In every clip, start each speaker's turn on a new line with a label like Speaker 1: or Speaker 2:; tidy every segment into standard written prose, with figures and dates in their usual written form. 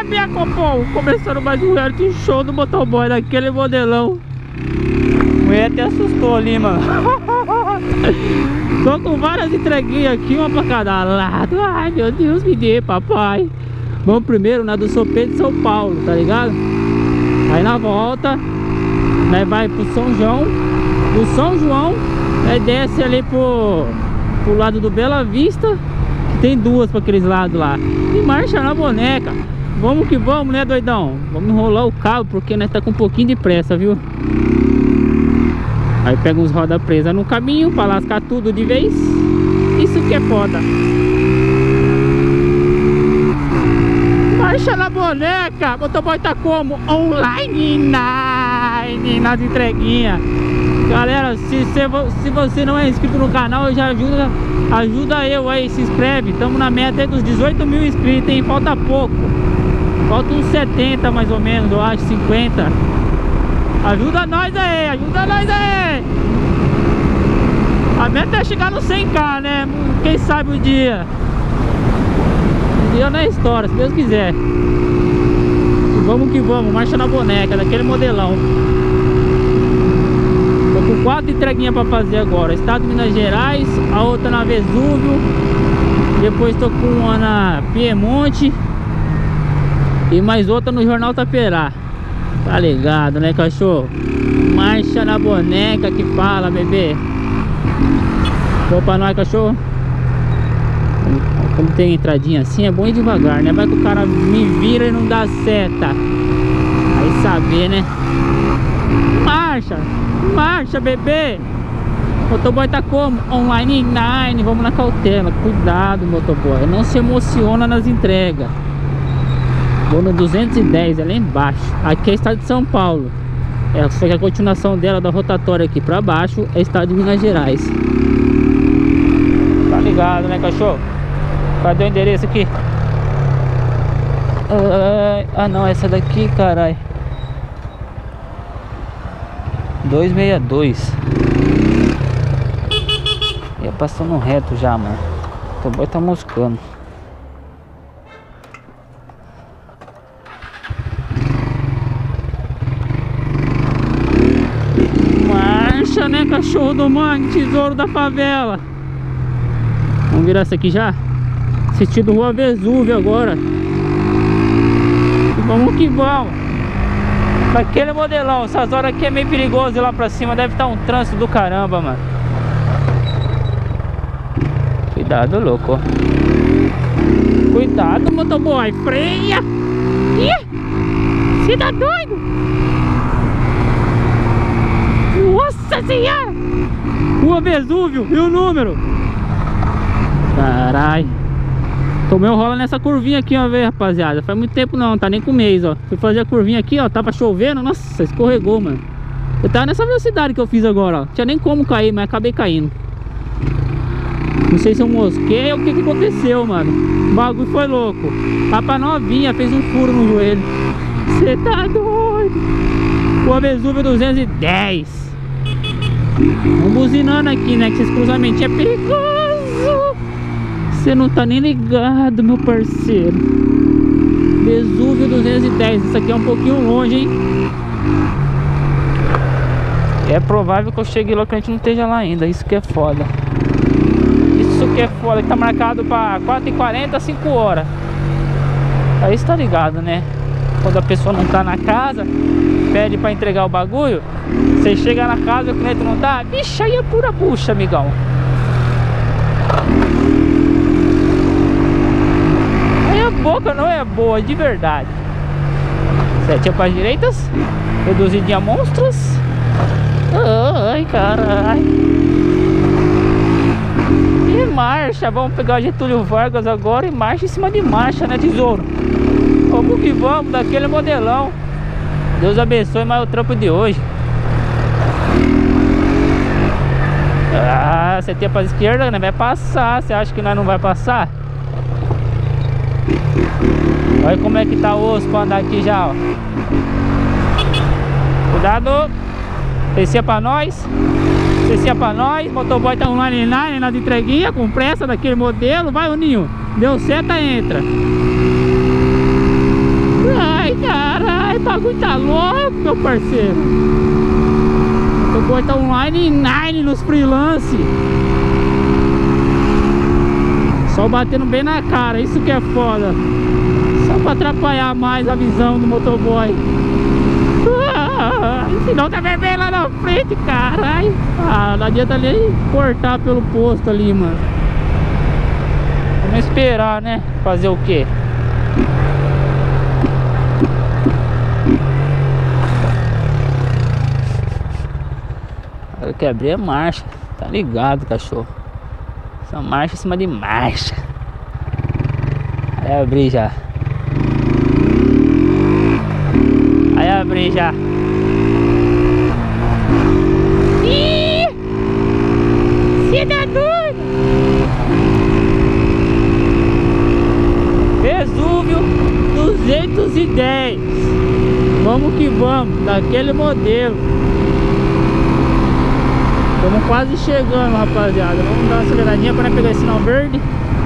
Speaker 1: minha copom, começando mais um reality show do motoboy daquele modelão. A mulher até assustou ali, mano. Tô com várias entreguinhas aqui, uma pra cada lado. Ai, meu Deus, me dê, papai. Vamos primeiro na do São Pedro de São Paulo, tá ligado? Aí na volta, nós vai pro São João. Do São João, nós desce ali pro lado do Bela Vista, que tem duas pra aqueles lados lá. E marcha na boneca. Vamos que vamos, né, doidão? Vamos enrolar o cabo, porque nós tá com um pouquinho de pressa, viu? Aí pega uns roda presa no caminho pra lascar tudo de vez. Isso que é foda. Marcha na boneca. O motoboy tá como? Online nas entreguinhas. Galera, se você não é inscrito no canal, já ajuda eu aí, se inscreve. Estamos na meta aí dos 18 mil inscritos, hein? Falta pouco. Falta uns 70 mais ou menos, eu acho, 50. Ajuda nós aí, ajuda nós aí. A meta é chegar no 100k, né? Quem sabe o dia. Um dia não é história, se Deus quiser. E vamos que vamos, marcha na boneca, daquele modelão. Tô com 4 entreguinhas pra fazer agora. Estado de Minas Gerais, a outra na Vesúvio. Depois tô com uma na Piemonte. E mais outra no Jornal Taperá. Tá ligado, né, cachorro? Marcha na boneca que fala, bebê. Vou pra nós, cachorro. Como tem entradinha assim, é bom ir devagar, né? Vai que o cara me vira e não dá seta. Aí saber, né? Marcha! Marcha, bebê! O motoboy tá como? Online 9. Vamos na cautela. Cuidado, motoboy. Não se emociona nas entregas. Vou no 210, é lá embaixo. Aqui é estado de São Paulo. Só que a continuação dela da rotatória aqui pra baixo é estado de Minas Gerais. Tá ligado, né, cachorro? Cadê o endereço aqui? Ah, não, essa daqui, carai. 262. Ia passando reto já, mano. O motoboy tá moscando. Marcha, né, cachorro do mangue, tesouro da favela. Vamos virar essa aqui já? Sentido Rua Vesúvio agora. E vamos que vamos. Daquele modelão. Essas horas aqui é meio perigoso ir lá pra cima. Deve estar um trânsito do caramba, mano. Cuidado, louco. Cuidado, motoboy. Freia. Ih, você tá doido? Nossa senhora. Rua Vesúvio. E o número? Carai. Tomei um rola nessa curvinha aqui uma vez, rapaziada. Faz muito tempo não, tá nem com mês, ó. Fui fazer a curvinha aqui, ó. Tava chovendo, nossa, escorregou, mano. Eu tava nessa velocidade que eu fiz agora, ó. Tinha nem como cair, mas acabei caindo. Não sei se eu mosquei ou o que que aconteceu, mano. O bagulho foi louco. Papa novinha, fez um furo no joelho. Você tá doido. Rua Vesúvio 210. Vamos buzinando aqui, né? Que esses cruzamentos é perigoso. Você não tá nem ligado, meu parceiro. Vesúvio 210. Isso aqui é um pouquinho longe, hein? É provável que eu chegue lá que a gente não esteja lá ainda. Isso que é foda. Isso que é foda. Que tá marcado pra 4h40, 5 horas. Aí você tá ligado, né? Quando a pessoa não tá na casa, pede pra entregar o bagulho. Você chega na casa e o cliente não tá. Vixe, aí é pura bucha, amigão. Aí a boca não é boa, de verdade. 7 para as direitas. Reduzidinha monstros. Ai, caralho. E marcha. Vamos pegar o Getúlio Vargas agora e marcha em cima de marcha, né, tesouro? Vamos que vamos, daquele modelão. Deus abençoe mais o trampo de hoje. Ah, você tem para a esquerda, né? Vai passar. Você acha que nós não vai passar? Olha como é que tá o osso para andar aqui já, ó. Cuidado. Descia pra nós. Descia pra nós. Motoboy tá online nas entreguinhas, com pressa daquele modelo. Vai, o Ninho. Deu seta, entra. meu parceiro. O motoboy tá online 9 nos freelance. Sol batendo bem na cara, isso que é foda. Só pra atrapalhar mais a visão do motoboy. Senão tá vermelho lá na frente, caralho. Não adianta nem cortar pelo posto ali, mano. Vamos esperar, né? Fazer o quê? Eu quero abrir a marcha. Tá ligado, cachorro? Essa marcha em cima de marcha. Aí abri já. Aí abri já. Ih! Você tá doido? Vesúvio 210. Vamos que vamos, daquele modelo. Estamos quase chegando, rapaziada. Vamos dar uma aceleradinha para pegar esse sinal verde.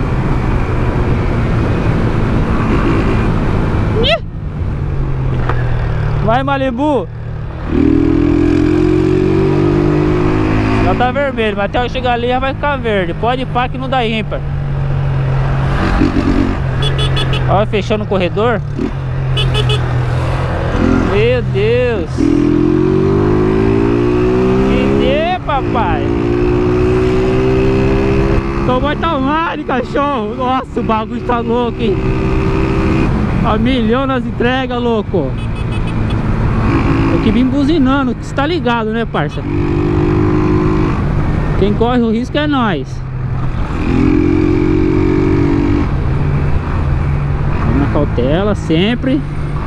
Speaker 1: Vai, Malibu. Já tá vermelho, mas até eu chegar ali já vai ficar verde. Pode ir pá que não dá ímpar. Olha, fechando o corredor. Meu Deus. Que papai. Tomou tomate, cachorro. Nossa, o bagulho tá louco, hein? A milhão nas entregas, louco. Tem que vir buzinando, que você tá ligado, né, parça? Quem corre o risco é nós. Vamos na cautela, sempre.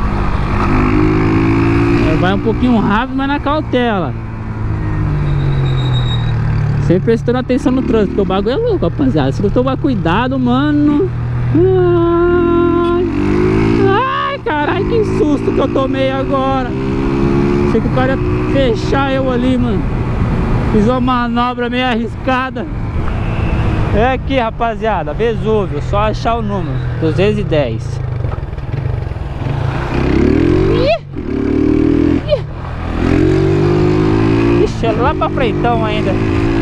Speaker 1: Vai um pouquinho rápido, mas na cautela. Sempre prestando atenção no trânsito, porque o bagulho é louco, rapaziada. Se não tomar cuidado, mano. Ai, caralho, que susto que eu tomei agora. Achei que o cara ia fechar eu ali, mano. Fiz uma manobra meio arriscada. É aqui, rapaziada, Vesúvio. Só achar o número 210. Ixi, é lá pra freitão ainda.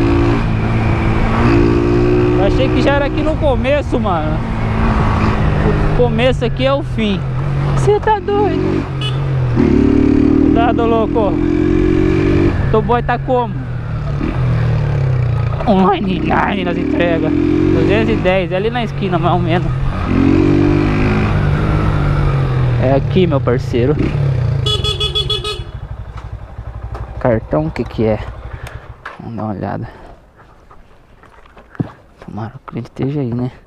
Speaker 1: Eu achei que já era aqui no começo, mano. O começo aqui é o fim. Você tá doido? Cuidado, louco. O boy tá como? Online 9 nas entregas. 210, é ali na esquina, mais ou menos. É aqui, meu parceiro. Cartão, o que que é? Vamos dar uma olhada. Tomara que ele esteja aí, né?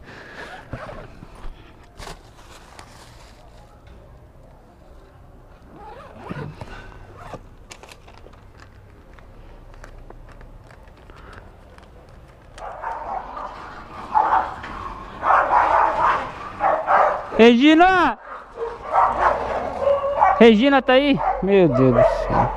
Speaker 1: Regina! Regina tá aí? Meu Deus do céu.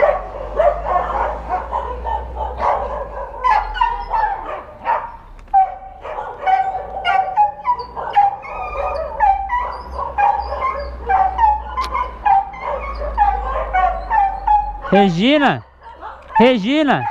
Speaker 1: Regina! Regina!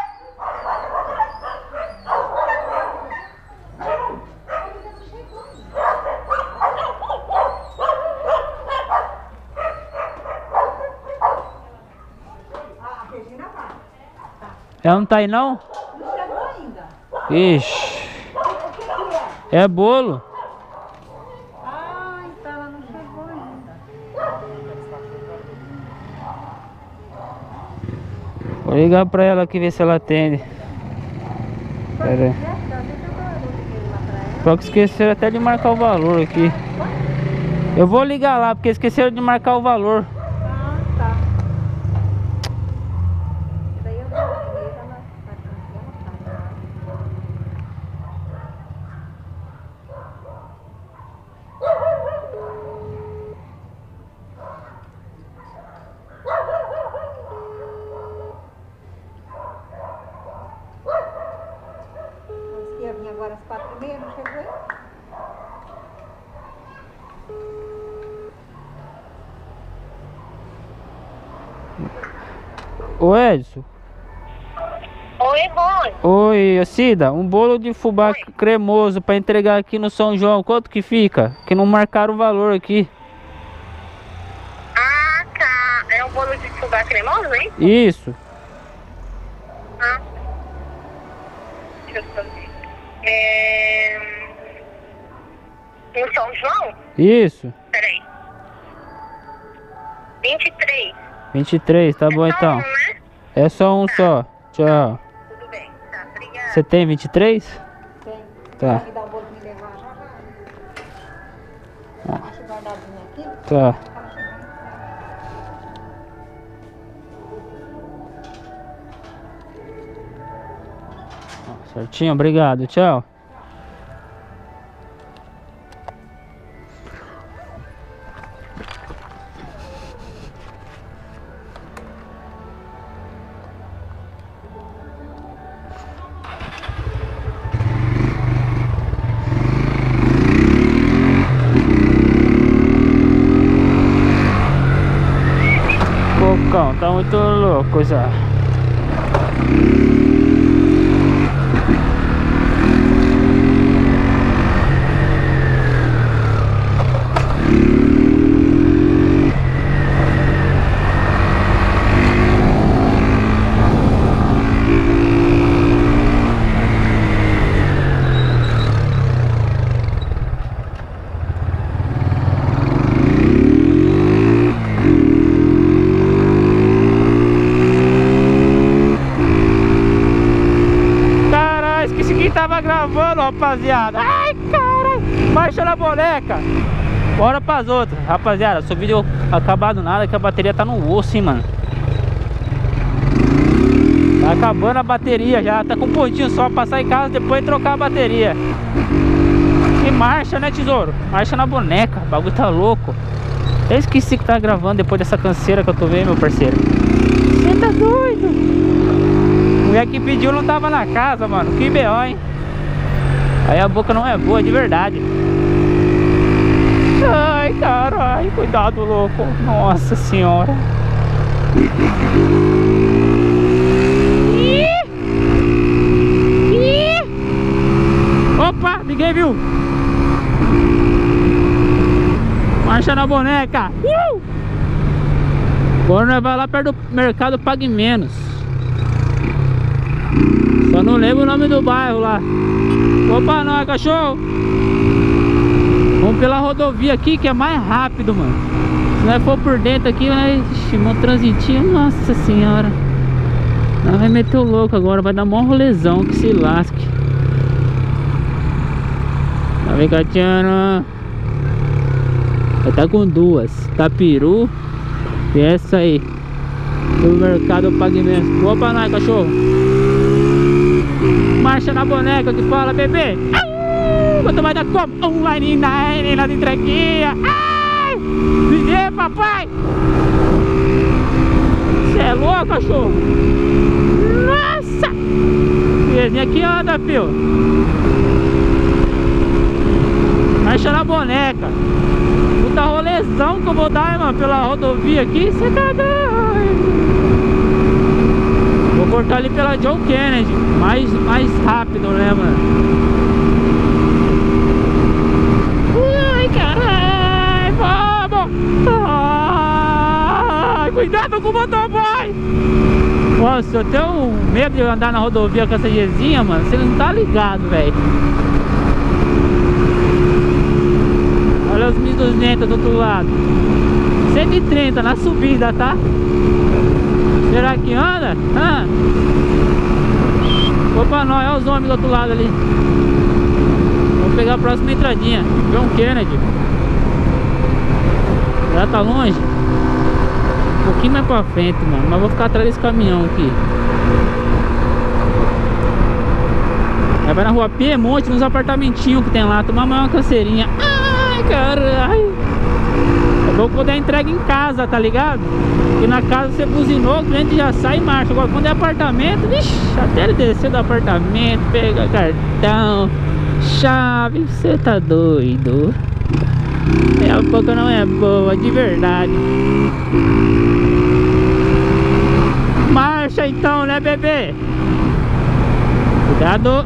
Speaker 1: Ela não tá aí não?
Speaker 2: Não chegou ainda.
Speaker 1: Ixi. É bolo.
Speaker 2: Ah, então ela não chegou ainda.
Speaker 1: Vou ligar pra ela aqui, ver se ela atende. Pera aí. Só que esqueceram até de marcar o valor aqui. Eu vou ligar lá, porque esqueceram de marcar o valor.
Speaker 2: Ah, tá. Daí eu vou ligar ela. Ia vir agora às 4h30, não chegou?
Speaker 1: Ô Edson.
Speaker 3: Oi, Rony.
Speaker 1: Oi, Cida, um bolo de fubá cremoso pra entregar aqui no São João, quanto que fica? Que não marcaram o valor aqui.
Speaker 3: Ah, tá. É um bolo de fubá cremoso, hein?
Speaker 1: Isso.
Speaker 3: Ah. Deixa eu só ver. No São João?
Speaker 1: Isso.
Speaker 3: Peraí. 23.
Speaker 1: 23, tá bom
Speaker 3: Só
Speaker 1: então.
Speaker 3: um, né?
Speaker 1: É só um só. Tchau.
Speaker 3: Tudo bem. Tá, obrigada.
Speaker 1: Você tem 23?
Speaker 2: Tem.
Speaker 1: Tá.
Speaker 2: Vai me dar o bolo me levar já. Deixa eu guardadinho aqui.
Speaker 1: Tá. Certinho, obrigado, tchau. Bocão, tá muito louco já. Tava gravando, rapaziada. Ai, caralho. Baixa na boneca. Bora pras outras. Rapaziada, seu vídeo acabado nada, que a bateria tá no osso, hein, mano. Tá acabando a bateria já. Tá com um pontinho só. Passar em casa, depois trocar a bateria. E marcha, né, tesouro? Marcha na boneca. O bagulho tá louco. Eu esqueci que tá gravando depois dessa canseira que eu tô vendo, meu parceiro. Você tá doido? A mulher que pediu não tava na casa, mano. Que B.O., hein? Aí a boca não é boa, de verdade. Ai, caralho. Cuidado, louco. Nossa senhora. Opa, ninguém viu. Marcha na boneca. Agora nós vai lá perto do mercado Pague Menos. Só não lembro o nome do bairro lá. Opa, não é cachorro. Vamos pela rodovia aqui que é mais rápido, mano. Se nós for por dentro aqui, vai... Ixi, um transitinho, nossa senhora. Nós vai meter o louco agora, vai dar mó rolezão, que se lasque. Tá vendo, Catiana? Vai tá com duas, Tapiru e essa aí do mercado Pague Menos. Opa, não é cachorro. Marcha na boneca que fala, bebê. Quanto vai dar como? Online nine, na entreguinha. Ai! Viver, papai! Você é louco, cachorro? Nossa! Vizinha aqui anda, filho. Marcha na boneca. Puta rolezão que eu vou dar, mano, pela rodovia aqui. Você tá doido? Vou cortar ali pela John Kennedy, mais rápido, né, mano? Ai, caralho, vamos! Ai, cuidado com o motoboy! Nossa, eu tenho medo de andar na rodovia com essa Gzinha, mano. Você não tá ligado, velho. Olha os 1200 do outro lado. 130 na subida, tá? Será que anda? Ah. Opa, nós, olha os homens do outro lado ali. Vamos pegar a próxima entradinha. John Kennedy. Já tá longe? Um pouquinho mais pra frente, mano. Mas vou ficar atrás desse caminhão aqui. Aí vai na rua Piemonte, nos apartamentinhos que tem lá. Tomar mais uma canseirinha. Ai, caralho. É bom quando é entrega em casa, tá ligado? E na casa você buzinou, o cliente já sai e marcha. Agora quando é apartamento, vixi, até ele descer do apartamento, pega cartão, chave, você tá doido. É, a boca não é boa, de verdade. Mas marcha então, né, bebê? Cuidado.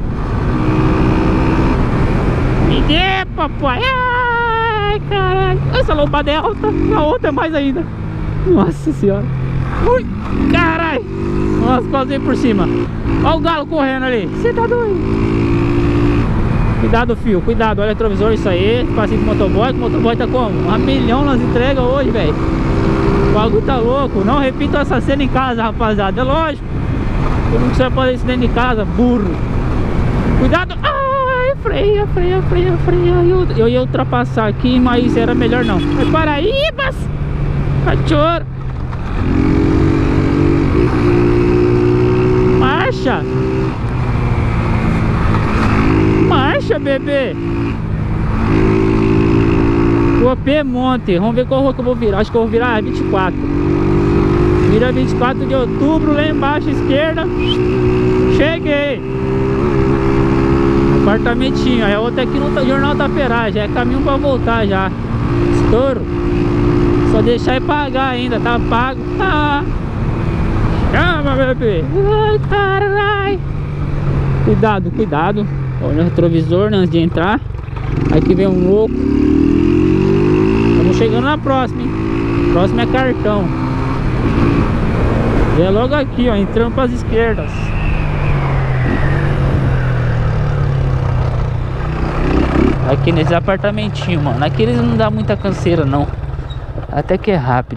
Speaker 1: Me dê, papai. Ai, caralho. Essa lombada é alta. A outra é mais ainda. Nossa senhora. Ui, caralho. Nossa, quase veio por cima. Olha o galo correndo ali. Você tá doido? Cuidado, fio. Cuidado. Olha o retrovisor, isso aí. Passinho do motoboy. O motoboy tá como? 1 milhão nas entregas hoje, velho. O bagulho tá louco. Não repita essa cena em casa, rapaziada. É lógico. Como que você vai fazer isso dentro de casa? Burro. Cuidado. Ai, freia. Eu ia ultrapassar aqui, mas era melhor não. Mas Paraíbas! Cachorro! Marcha! Marcha, bebê! Rua Monte. Vamos ver qual rua que eu vou virar. Acho que eu vou virar a 24. Vira 24 de outubro, lá embaixo à esquerda. Cheguei! Apartamentinho. É outra aqui no Jornal Taperá. Já é caminho pra voltar já. Estouro. Só deixar e pagar ainda. Tá pago. Ah. Chama, bebê. Ai, caralho. Cuidado, cuidado. Olha o retrovisor, né, antes de entrar. Aqui vem um louco. Estamos chegando na próxima, hein? Próxima é cartão. E é logo aqui, ó, entrando para as esquerdas. Aqui nesse apartamentinho, mano. Aqui eles não dá muita canseira, não. Até que é rápido.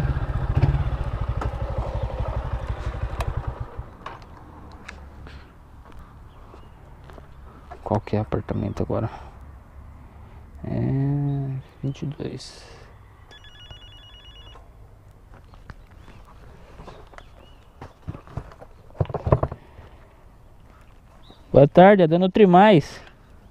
Speaker 1: Qual que é o apartamento agora? É 22. Boa tarde, é da Nutrimais.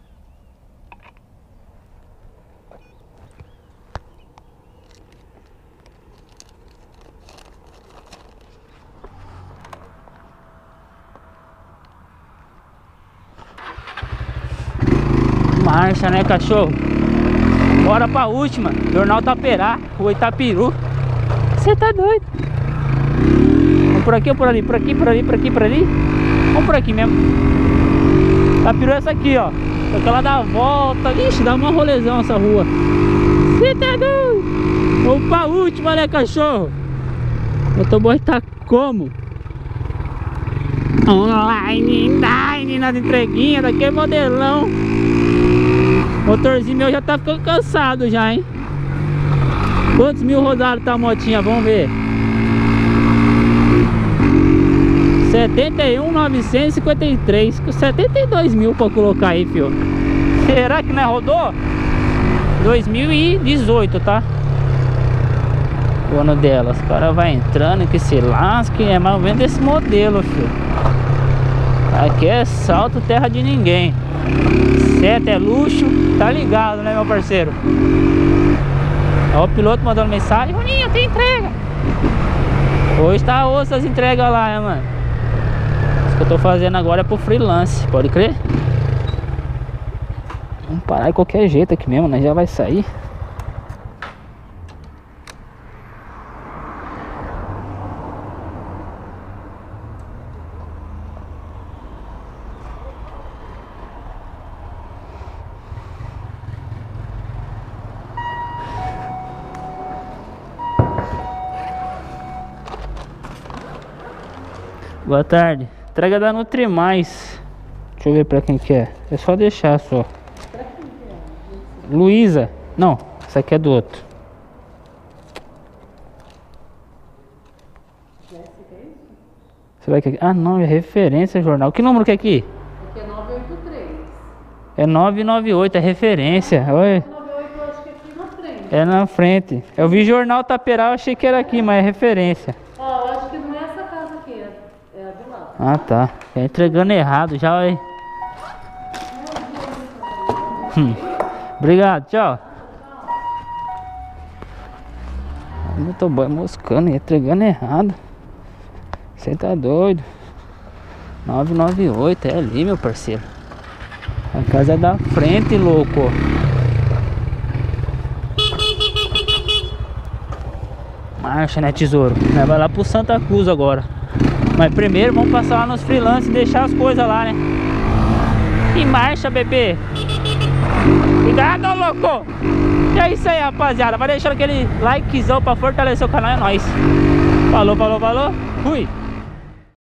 Speaker 1: Marcha, né, cachorro? Bora pra última. Jornal Taperá, o Itapiru. Você tá doido? Vamos por aqui ou por ali? Por aqui, por ali, por aqui, por ali? Vamos por aqui mesmo. Itapiru é essa aqui, ó. Só que ela dá a volta. Ixi, dá uma rolezão essa rua. Você tá doido? Vamos pra última, né, cachorro? O motoboy tá como? Online, nas entreguinhas, daqui é modelão. O motorzinho meu já tá ficando cansado já, hein? Quantos mil rodados tá a motinha? Vamos ver. 71.953. Com 72 mil pra colocar aí, fio. Será que não é rodou? 2018, tá? O ano dela. Os caras vão entrando que se lasque. É mais ou menos desse modelo, fio. Aqui é salto terra de ninguém. Seta é luxo. Tá ligado, né, meu parceiro? Ó, o piloto mandando mensagem: Juninho, tem entrega. Hoje tá osso as entregas lá, né, mano? Isso que eu tô fazendo agora é pro freelance, pode crer? Vamos parar de qualquer jeito aqui mesmo, né? Já vai sair. Boa tarde. Entrega da Nutrimais. Deixa eu ver pra quem que é. É só deixar só. Luísa. Não, essa aqui é do outro. Será que é? Ah, não, é referência jornal. Que número que é aqui?
Speaker 4: Aqui é 983.
Speaker 1: É 998, é referência. Oi.
Speaker 4: 98 eu acho que é aqui na frente.
Speaker 1: É na frente. Eu vi jornal Taperá, eu achei que era aqui, mas é referência.
Speaker 4: Ó, eu acho que não é essa casa aqui, é a do lado.
Speaker 1: Ah, tá. Tá entregando errado já, oi. Obrigado, tchau. O motoboy moscando e entregando errado. Você tá doido? 998, é ali, meu parceiro. A casa é da frente, louco. Marcha, né, tesouro? Vai lá pro Santa Cruz agora. Mas primeiro vamos passar lá nos freelance e deixar as coisas lá, né? E marcha, bebê. Cuidado, louco. E é isso aí, rapaziada. Vai deixando aquele likezão pra fortalecer o canal. É nóis. Falou, falou, falou. Fui.